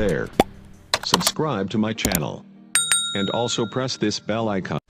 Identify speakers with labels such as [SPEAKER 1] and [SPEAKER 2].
[SPEAKER 1] there. Subscribe to my channel. And also press this bell icon.